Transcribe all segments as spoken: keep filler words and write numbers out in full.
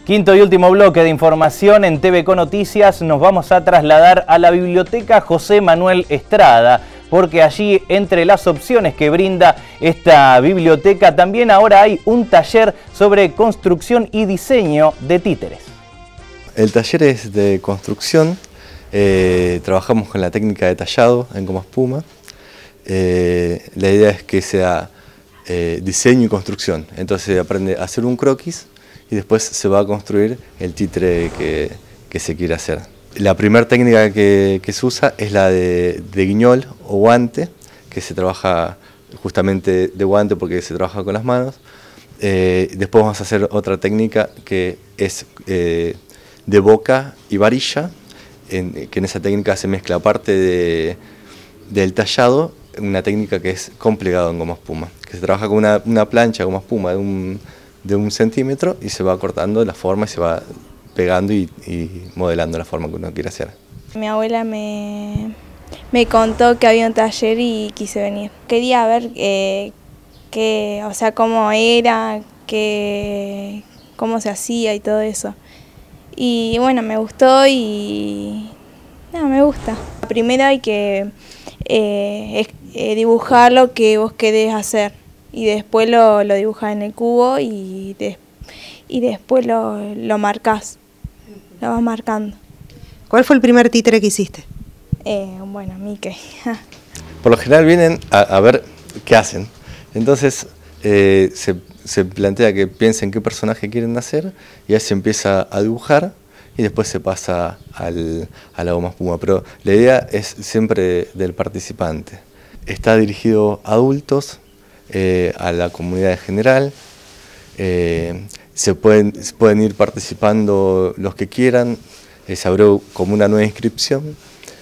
Quinto y último bloque de información en T V C Noticias. Nos vamos a trasladar a la Biblioteca José Manuel Estrada, porque allí, entre las opciones que brinda esta biblioteca, también ahora hay un taller sobre construcción y diseño de títeres. El taller es de construcción, eh, trabajamos con la técnica de tallado en goma espuma. Eh, la idea es que sea eh, diseño y construcción, entonces se aprende a hacer un croquis y después se va a construir el títere que, que se quiere hacer. La primera técnica que, que se usa es la de, de guiñol o guante, que se trabaja justamente de guante porque se trabaja con las manos. Eh, después vamos a hacer otra técnica que es eh, de boca y varilla, en, que en esa técnica se mezcla parte de, del tallado, una técnica que es con plegado en goma espuma, que se trabaja con una, una plancha de goma espuma de un, de un centímetro y se va cortando la forma y se va pegando y, y modelando la forma que uno quiere hacer. Mi abuela me, me contó que había un taller y quise venir. Quería ver eh, que, o sea, cómo era, que, cómo se hacía y todo eso. Y bueno, me gustó y no, me gusta. Primero hay que eh, es, eh, dibujar lo que vos querés hacer y después lo, lo dibujás en el cubo y, de, y después lo, lo marcás, lo vas marcando. ¿Cuál fue el primer títere que hiciste? Eh, bueno, Mickey. Por lo general vienen a, a ver qué hacen, entonces eh, se, se plantea que piensen qué personaje quieren hacer y ahí se empieza a dibujar y después se pasa al, a la goma espuma, pero la idea es siempre del participante. Está dirigido a adultos, eh, a la comunidad en general, eh, se, pueden, se pueden ir participando los que quieran, eh, se abrió como una nueva inscripción.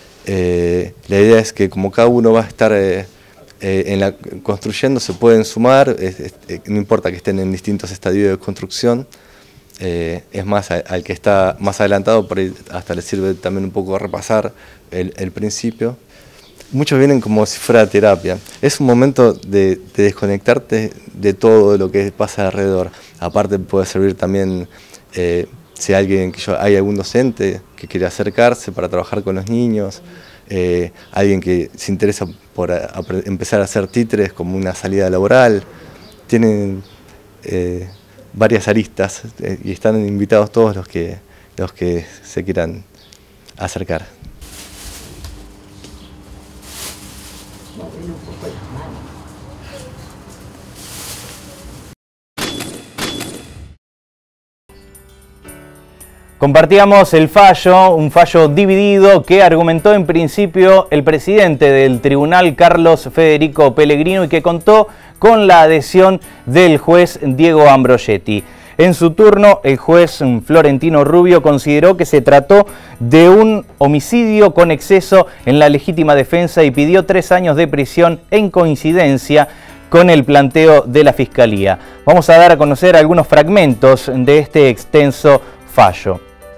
Eh, la idea es que como cada uno va a estar eh, eh, en la, construyendo, se pueden sumar, es, es, no importa que estén en distintos estadios de construcción. Eh, es más, al, al que está más adelantado, por ahí hasta le sirve también un poco repasar el, el principio. Muchos vienen como si fuera terapia. Es un momento de, de desconectarte de todo lo que pasa alrededor. Aparte puede servir también, eh, si alguien, que yo, hay algún docente que quiere acercarse para trabajar con los niños, eh, alguien que se interesa por a, a, empezar a hacer títeres como una salida laboral. Tienen eh, varias aristas eh, y están invitados todos los que, los que se quieran acercar. Compartíamos el fallo, un fallo dividido que argumentó en principio el presidente del tribunal, Carlos Federico Pellegrino, y que contó con la adhesión del juez Diego Ambrogetti. En su turno, el juez Florentino Rubio consideró que se trató de un homicidio con exceso en la legítima defensa y pidió tres años de prisión en coincidencia con el planteo de la Fiscalía. Vamos a dar a conocer algunos fragmentos de este extenso fallo.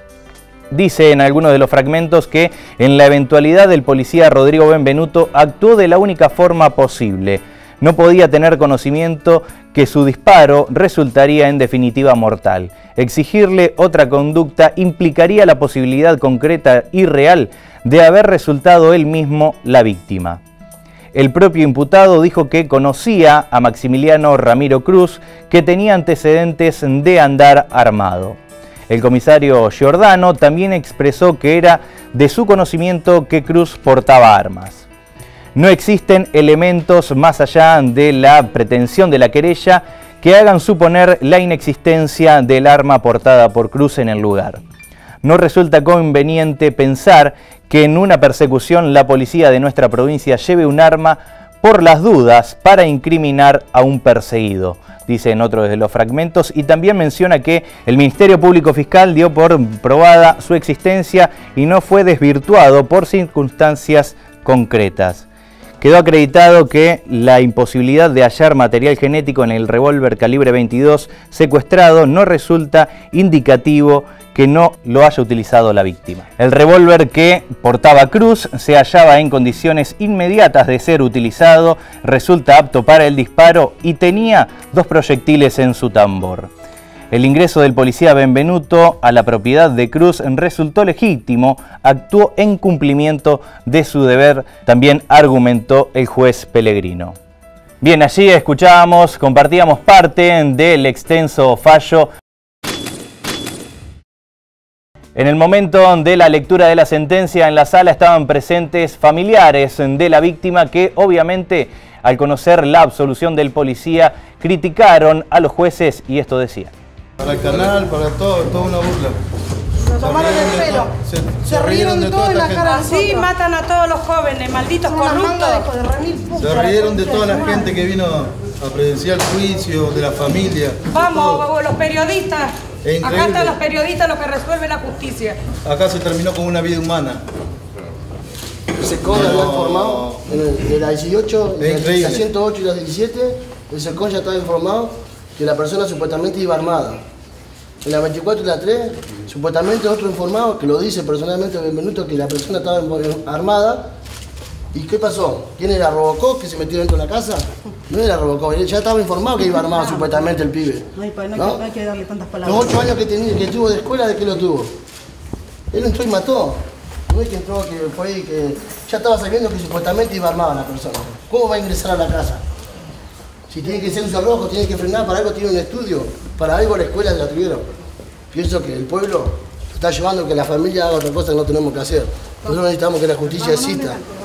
Dice en algunos de los fragmentos que en la eventualidad del policía Rodrigo Benvenuto actuó de la única forma posible. No podía tener conocimiento que su disparo resultaría en definitiva mortal. Exigirle otra conducta implicaría la posibilidad concreta y real de haber resultado él mismo la víctima. El propio imputado dijo que conocía a Maximiliano Ramiro Cruz, que tenía antecedentes de andar armado. El comisario Giordano también expresó que era de su conocimiento que Cruz portaba armas. No existen elementos más allá de la pretensión de la querella que hagan suponer la inexistencia del arma portada por Cruz en el lugar. No resulta conveniente pensar que en una persecución la policía de nuestra provincia lleve un arma por las dudas para incriminar a un perseguido, dice en otro de los fragmentos, y también menciona que el Ministerio Público Fiscal dio por probada su existencia y no fue desvirtuado por circunstancias concretas. Quedó acreditado que la imposibilidad de hallar material genético en el revólver calibre veintidós secuestrado no resulta indicativo que no lo haya utilizado la víctima. El revólver que portaba Cruz se hallaba en condiciones inmediatas de ser utilizado, resulta apto para el disparo y tenía dos proyectiles en su tambor. El ingreso del policía Benvenuto a la propiedad de Cruz resultó legítimo, actuó en cumplimiento de su deber, también argumentó el juez Pellegrino. Bien, allí escuchábamos, compartíamos parte del extenso fallo. En el momento de la lectura de la sentencia en la sala estaban presentes familiares de la víctima que obviamente al conocer la absolución del policía criticaron a los jueces y esto decían. Para el canal, para todo, toda una burla. Nos tomaron el pelo. Se, se rieron de todo en la cara. Así matan a todos los jóvenes, malditos corruptos. Se rieron de toda la gente que vino a presenciar el juicio, de la familia. Vamos, los periodistas. Acá están los periodistas los que resuelven la justicia. Acá se terminó con una vida humana. El SECON no. había informado, de la dieciocho, de la ciento ocho y la diecisiete, el SECON ya estaba informado que la persona supuestamente iba armada. En la veinticuatro y la tres, supuestamente otro informado, que lo dice personalmente Benvenuto, que la persona estaba armada. ¿Y qué pasó? ¿Quién era Robocop que se metió dentro de la casa? No era Robocop, ya estaba informado que iba armado supuestamente el pibe. No hay, no, ¿no? no hay que darle tantas palabras. Los ocho años que, tenía, que tuvo de escuela, ¿de qué lo tuvo? Él entró y mató. No es que entró, que fue y que ya estaba sabiendo que supuestamente iba armada la persona. ¿Cómo va a ingresar a la casa? Si tiene que ser un cerrojo, tiene que frenar, para algo tiene un estudio, para algo la escuela la tuvieron. Pienso que el pueblo está llevando a que la familia haga otra cosa que no tenemos que hacer. Nosotros necesitamos que la justicia exista.